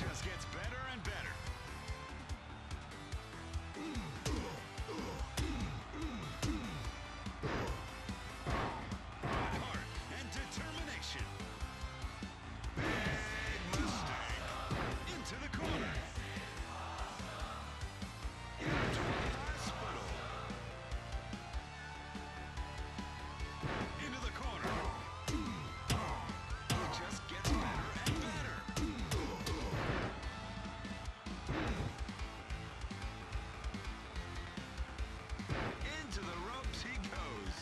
just gets better and better. Heart and determination. Big mistake. Into the corner. Into the hospital. Into the corner. It just gets better and better. Into the ropes he goes.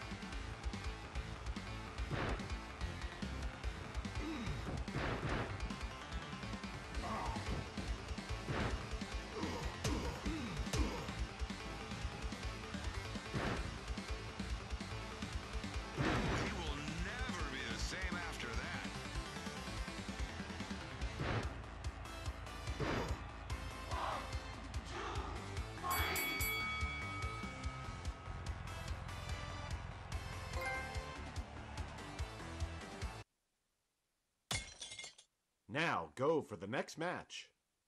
He will never be the same after that. Now go for the next match.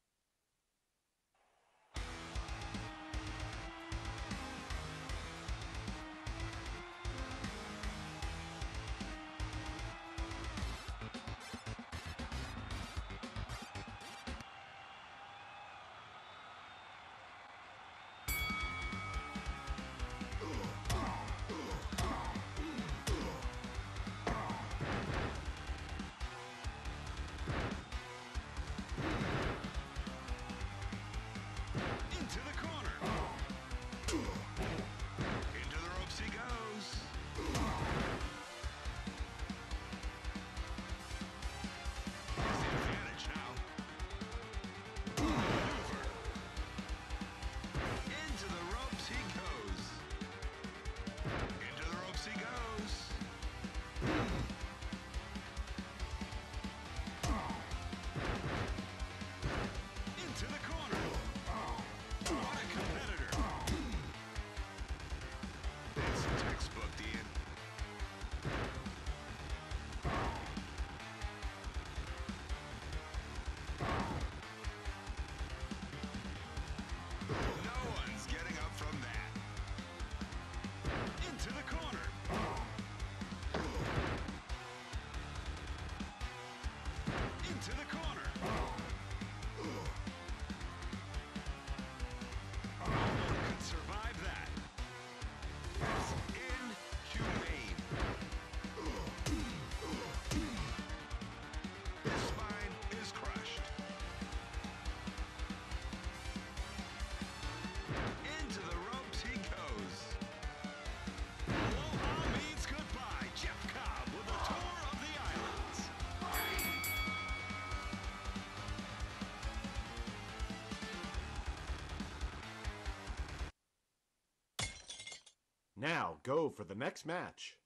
Into the corner. Into the ropes he goes. Here's the advantage now. Maneuver. Into the ropes he goes. Into the ropes he goes. Into the corner. What a competitor. It's textbook, Ian. No one's getting up from that. Into the corner. Into the corner. No one could survive that. It's inhumane. His spine is crushed. Into the ropes he goes. Aloha means goodbye. Jeff Cobb with a tour of the islands. Now go for the next match.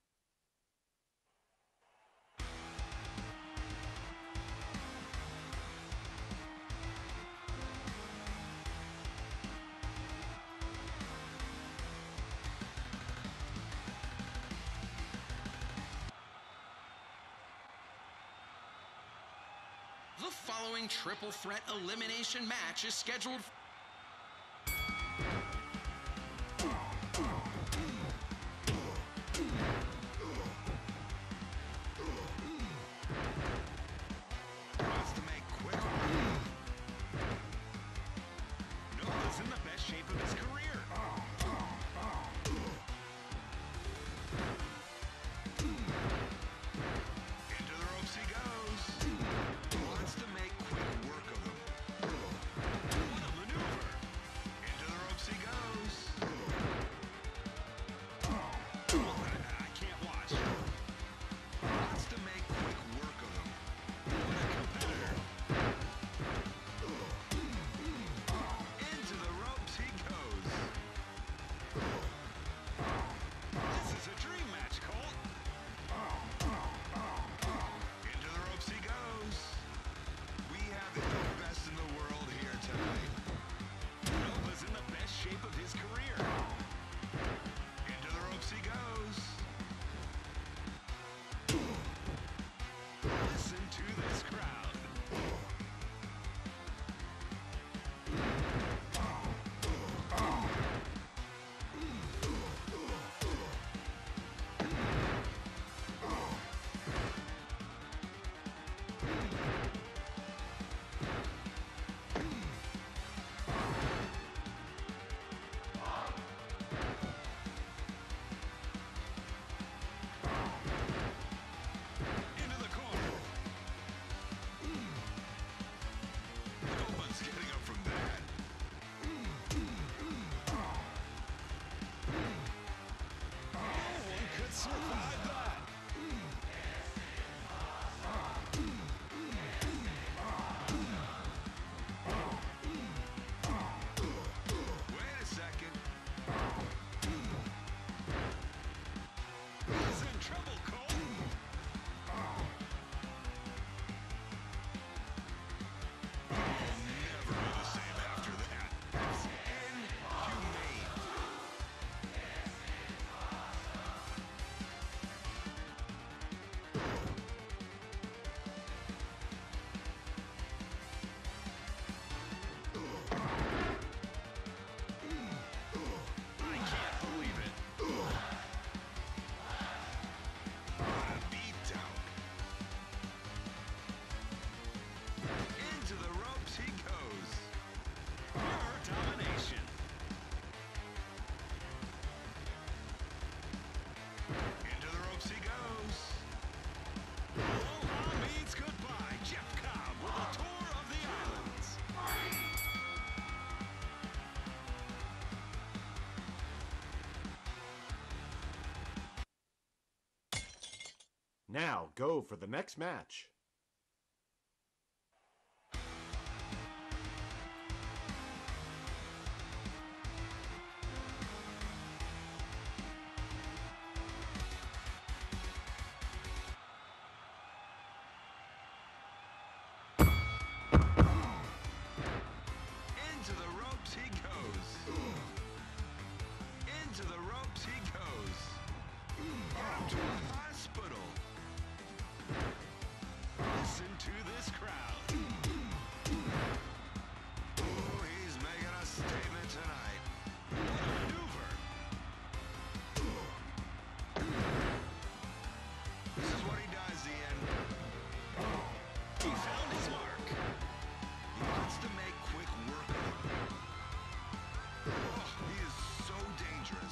The following triple threat elimination match is scheduled. Wants to make quick. Noah's in the best shape of his career. Into the ropes he goes. Wants to make quick work of him. What a maneuver. Now go for the next match. Into the ropes he goes. Into the ropes he goes. Out to a hospital. Listen to this crowd. Oh, he's making a statement tonight. What a maneuver. This is what he does, Ian. He found his mark. He wants to make quick work of him. Oh, he is so dangerous.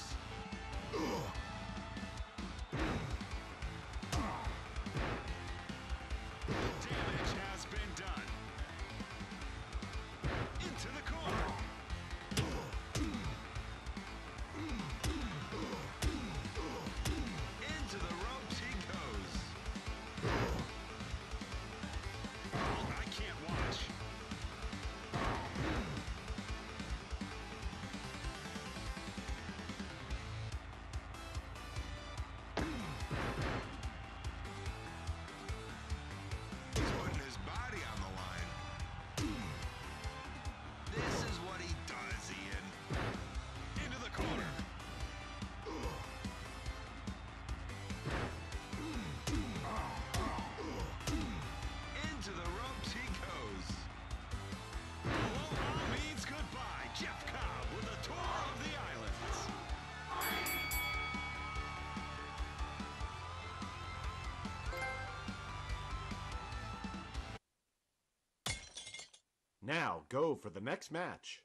The damage has been done. Into the corner. Into the ropes he goes. Oh, I can't watch. He's putting his body on the line. This is what he does, Ian. Into the corner. Into the ropes he goes. Aloha means goodbye. Jeff Cobb with a tour of the islands. Now go for the next match.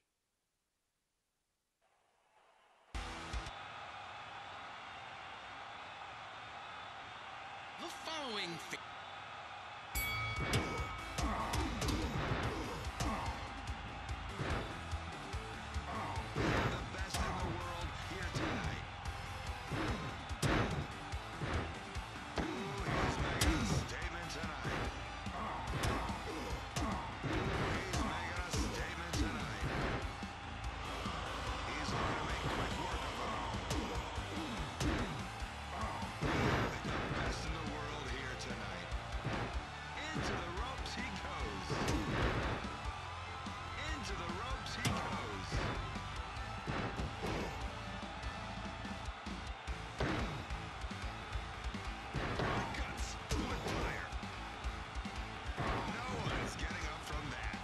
The following The best in the world here tonight. Ooh, he's making a statement tonight. He's making a statement tonight. He's looking to make quick work of him. The best in the world here tonight. Into the ropes he goes. Into the ropes he goes. Guts with fire. No one's getting up from that.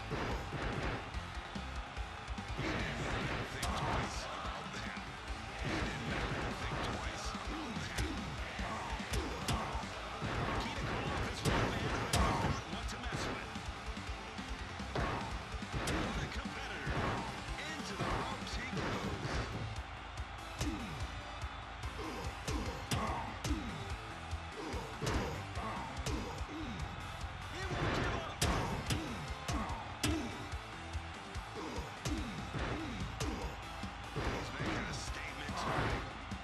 He didn't have to think twice about that. He didn't have to think twice about that. Nikita Koloff is one man I do not want to mess with. What a competitor. Into the ropes he goes. He won't give up. He's making a statement tonight.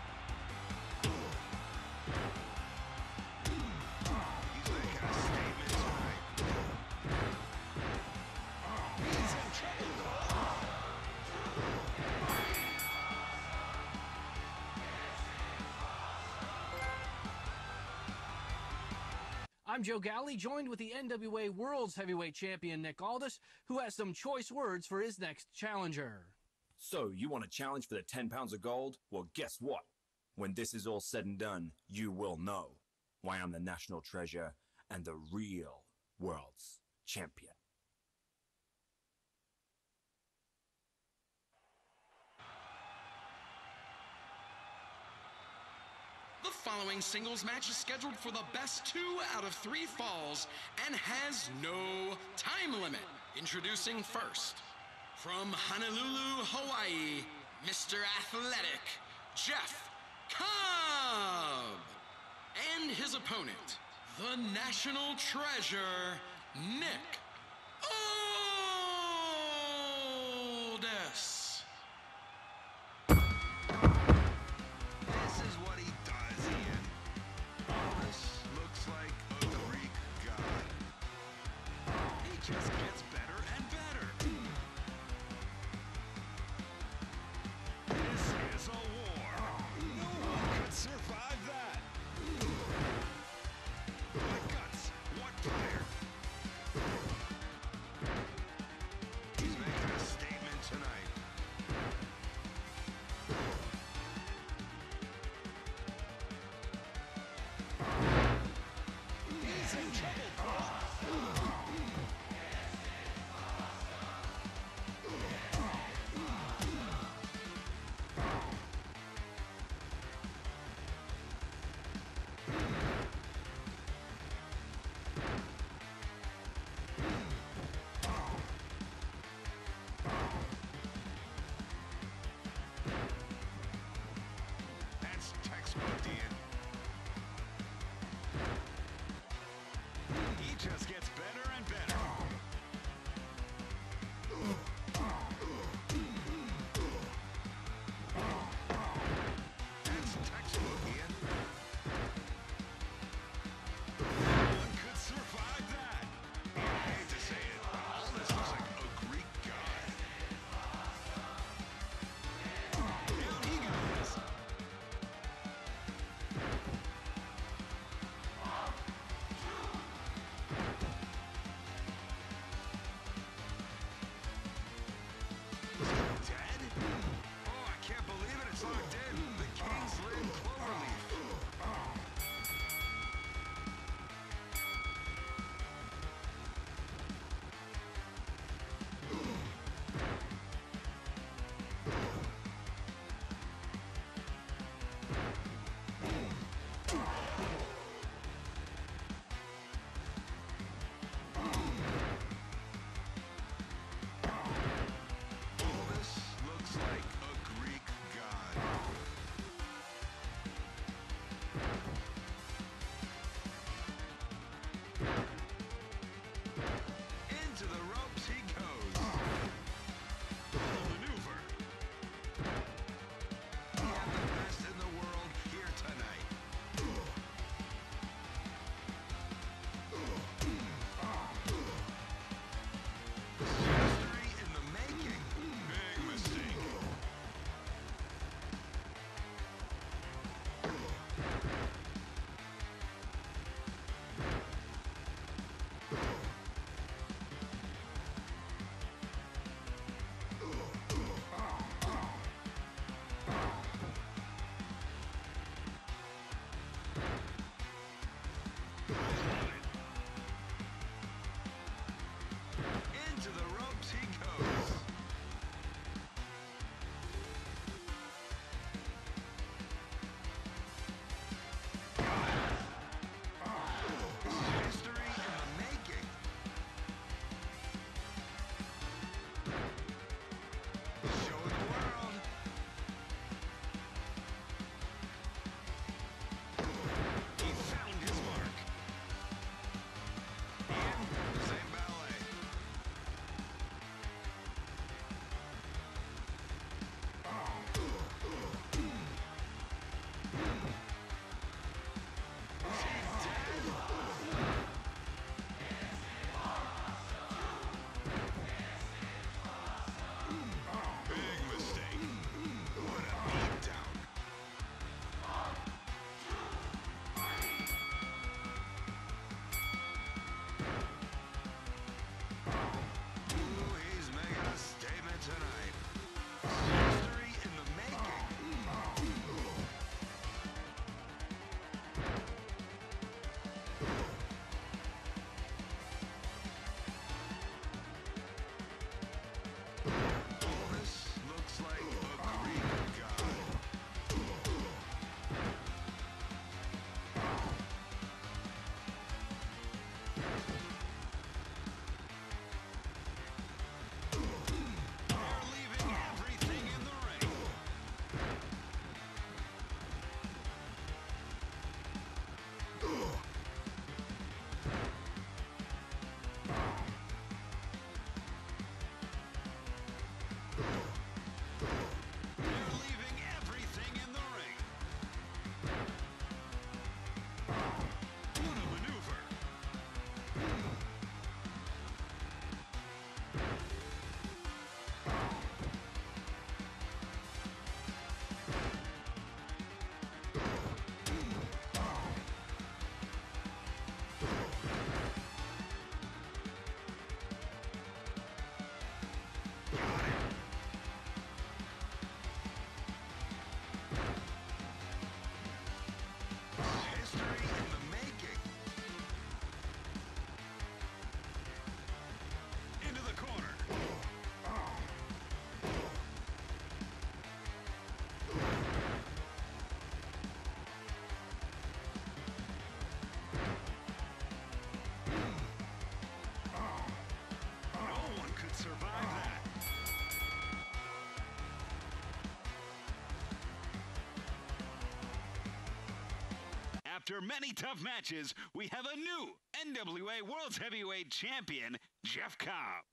He's making a statement tonight. He's in trouble. I'm Joe Galley, joined with the NWA World's Heavyweight Champion Nick Aldis, who has some choice words for his next challenger. So, you want to challenge for the 10 pounds of gold? Well, guess what? When this is all said and done, you will know why I'm the national treasure and the real world's champion. The following singles match is scheduled for the best 2 out of 3 falls and has no time limit. Introducing first, from Honolulu, Hawaii, Mr. Athletic, Jeff Cobb. And his opponent, the national treasure, Nick Aldis. This is what he does, Ian. Aldis looks like After many tough matches, we have a new NWA World's Heavyweight Champion, Jeff Cobb.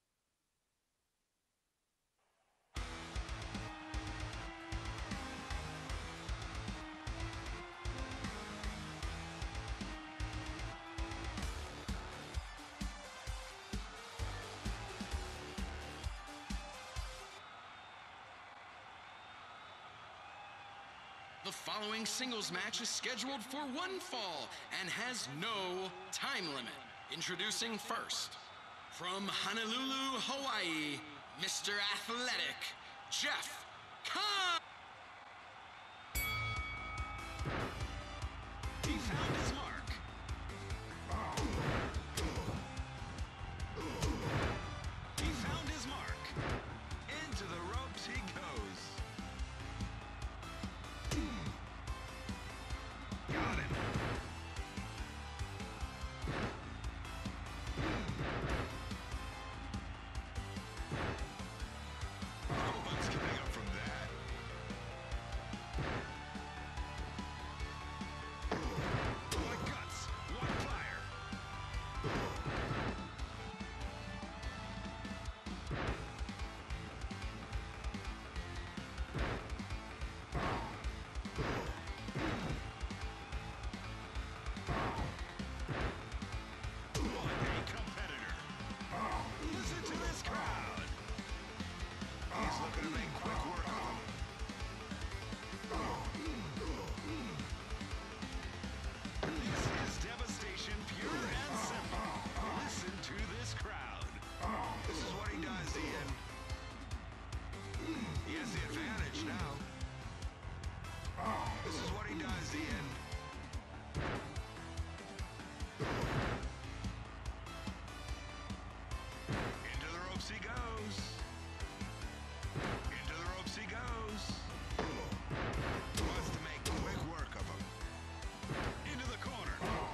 The following singles match is scheduled for one fall and has no time limit. Introducing first, from Honolulu, Hawaii, Mr. Athletic, Jeff Cobb. He found his mark. He found his mark. Into the ropes he goes. Got him. Nobody's getting up from that. What guts, what fire. What a competitor. Listen to this crowd. He's looking to make quick work of him. This is devastation, pure and simple. Listen to this crowd. This is what he does, Ian. He has the advantage now. This is what he does, Ian. Into the ropes he goes. Into the ropes he goes. Wants to make quick work of him. Into the corner.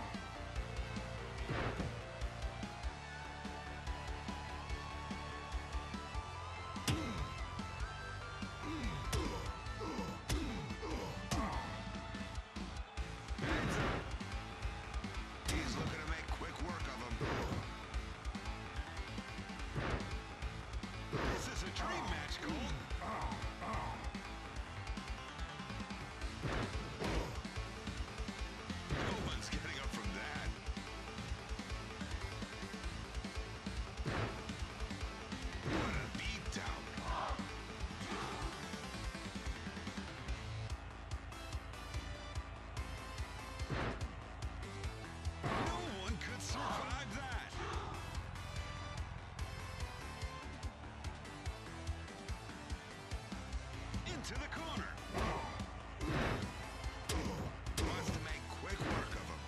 Hands up. He's looking to make quick work of him. This is a dream match, Cole. No one's getting up from that. What a beatdown. No one could survive that. Into the corner. Wants to make quick work of him.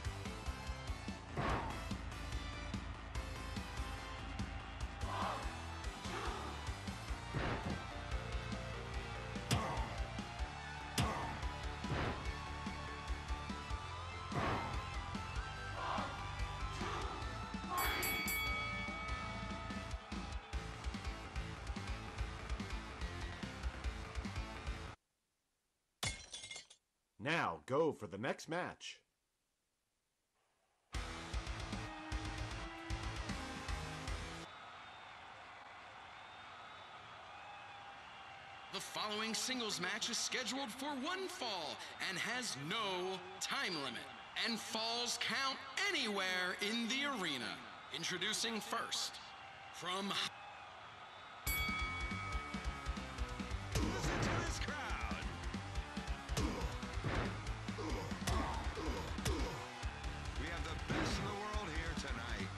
Now go for the next match. The following singles match is scheduled for one fall and has no time limit. And falls count anywhere in the arena. Introducing first, from Listen to this crowd. We have the best in the world here tonight.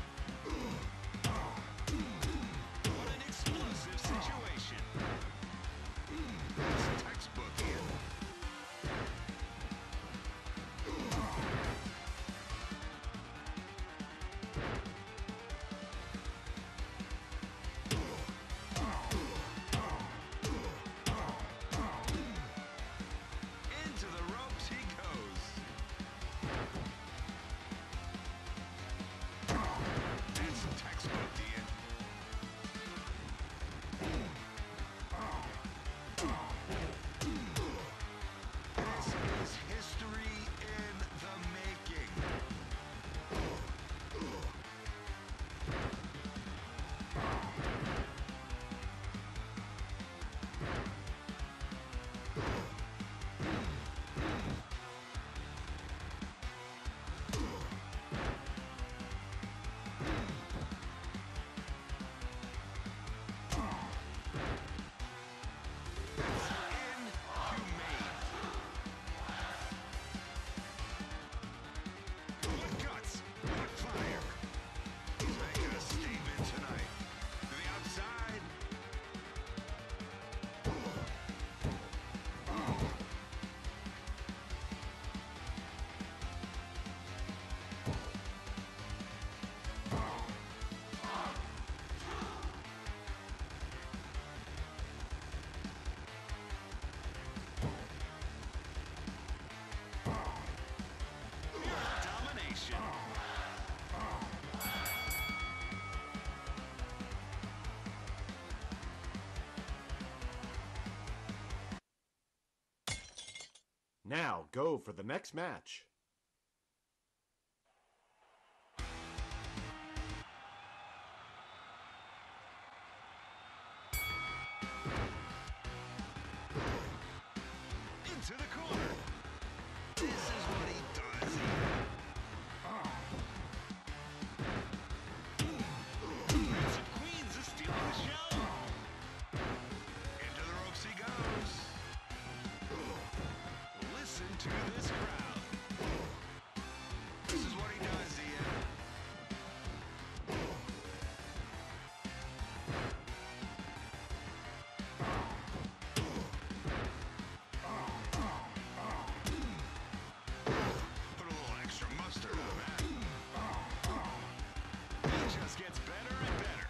What an explosive situation. It's textbook, Ian. Now go for the next match. Into the corner. This is what he does. Prince of Queens is stealing the show. Into the ropes he goes. Listen to this crowd. This is what he does, Ian. Put a little extra mustard on that. It just gets better and better.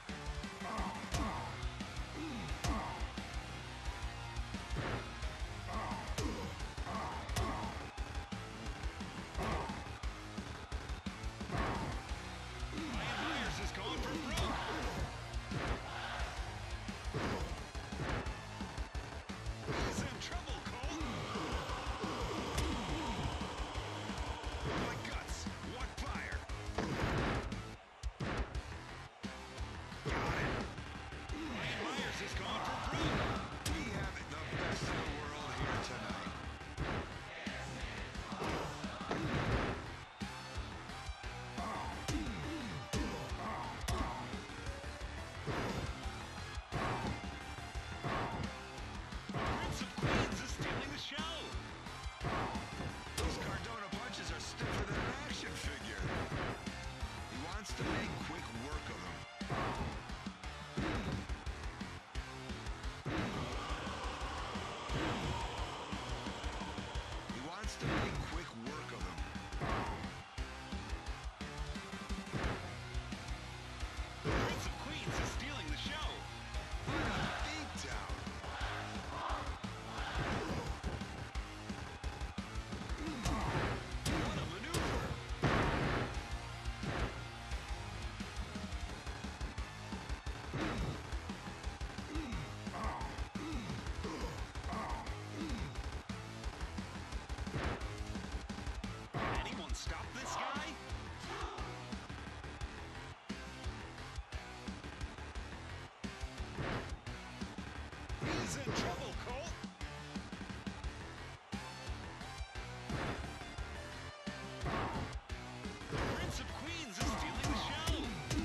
Ryan Myers is going for broke. He's in trouble, Cole. What guts, what fire. Got it. Ryan Myers is going for broke. We have the best in the world here tonight. Prince of Queens is stealing the show. Those Cardona punches are stiffer than an action figure. He wants to make quick work of them. He wants to make quick work of them. Prince of Queens is stealing the show. What a beatdown. What a maneuver. Anyone stop this guy? He's in trouble, Cole. Prince of Queens is stealing the show.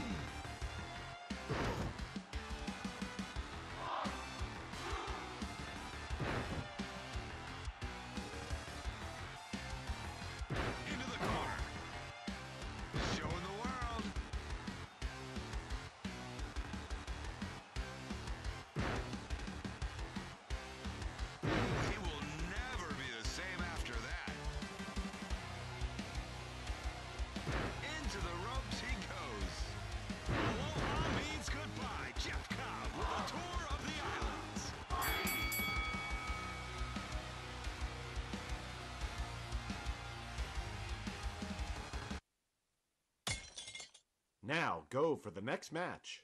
Into the corner. Showing the world. He will never be the same after that. Into the ropes he goes. Aloha means goodbye. Jeff Cobb with a tour of the islands. Now go for the next match.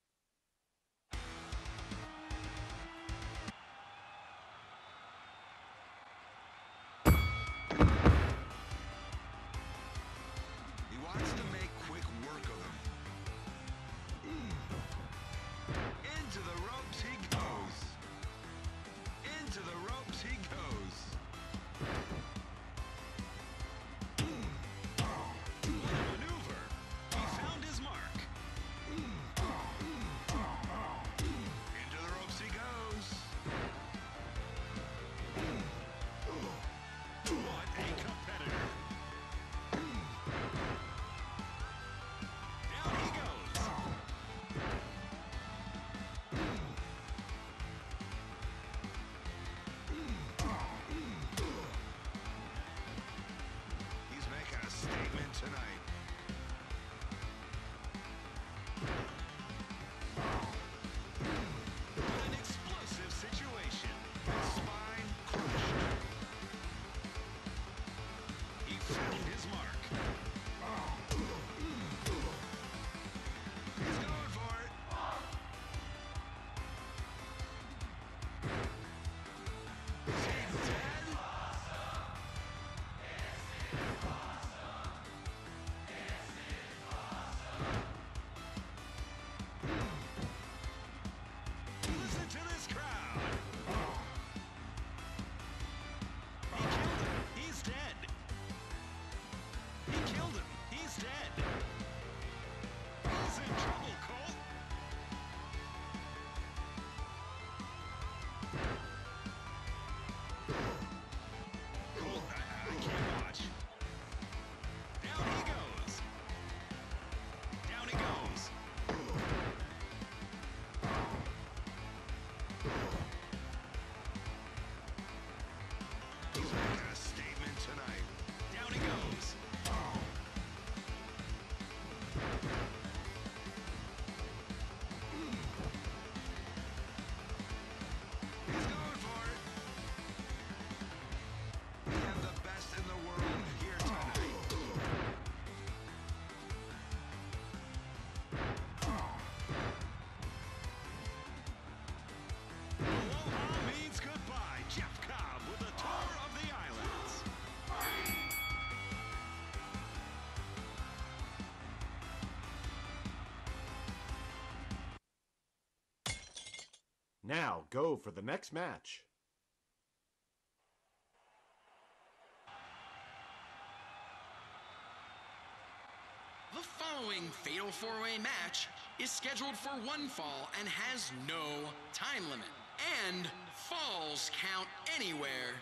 He wants to make quick work of them. Into the ropes he goes. Into the ropes he goes. What a maneuver. He found his mark. Now go for the next match. The following Fatal 4-Way match is scheduled for one fall and has no time limit. And falls count anywhere.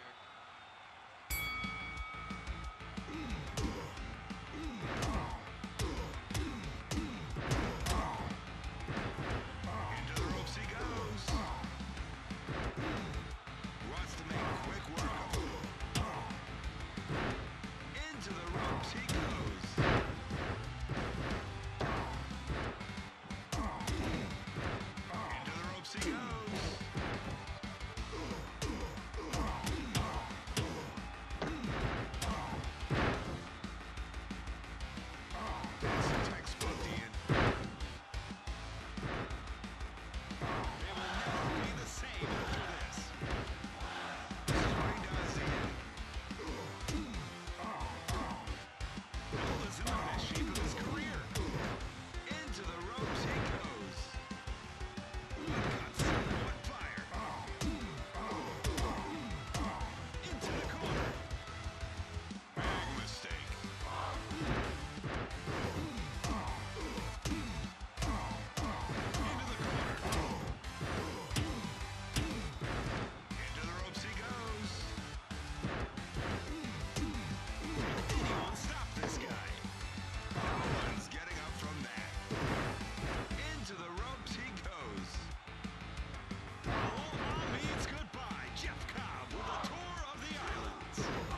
Into the ropes he goes. Wants to make quick work of him. Into the ropes he goes. Into the ropes he goes. That's a textbook, Dean. They will never be the same after this. This is what he does, Ian. Bill is in the best shape of his career. Into the ropes he goes. Got someone on fire. Into the corner. Big mistake. Into the corner. Into the ropes he goes. Anyone stop this guy? No one's getting up from that. Into the ropes he goes. Aloha means goodbye. Jeff Cobb with a tour of the islands.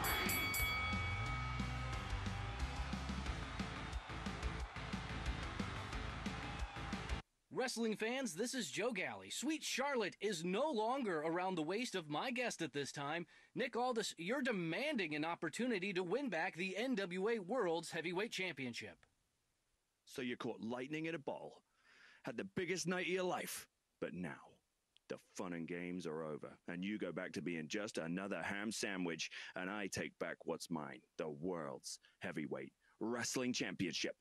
Wrestling fans, this is Joe Galley. Sweet Charlotte is no longer around the waist of my guest at this time. Nick Aldis, you're demanding an opportunity to win back the NWA World's Heavyweight Championship. So you caught lightning in a bottle, had the biggest night of your life, but now the fun and games are over, and you go back to being just another ham sandwich, and I take back what's mine, the World's Heavyweight Wrestling Championship.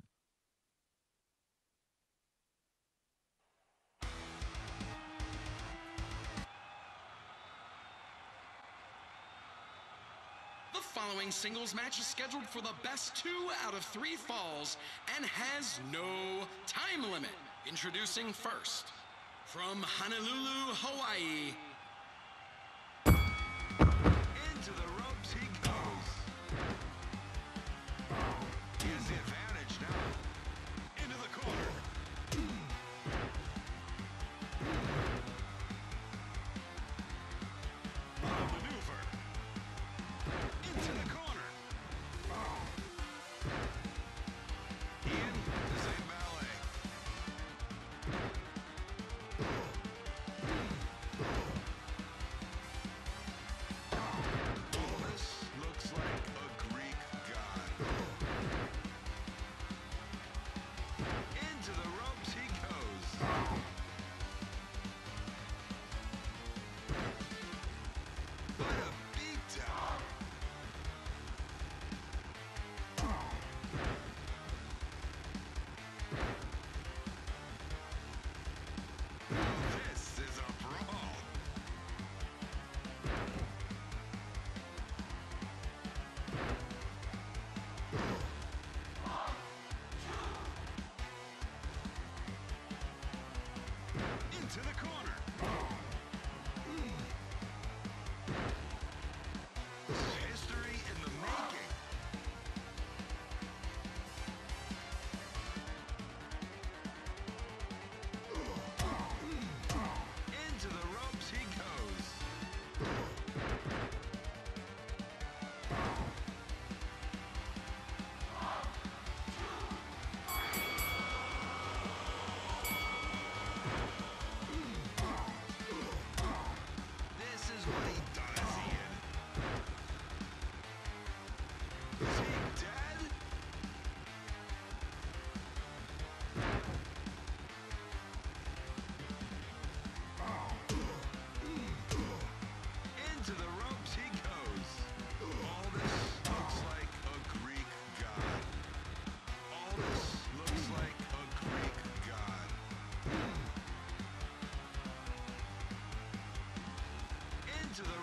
The following singles match is scheduled for the best 2 out of 3 falls and has no time limit. Introducing first, from Honolulu, Hawaii, Into the ropes he goes. He has the advantage now. Into the corner. Maneuver. Into the corner. Ian, this ain't ballet. to the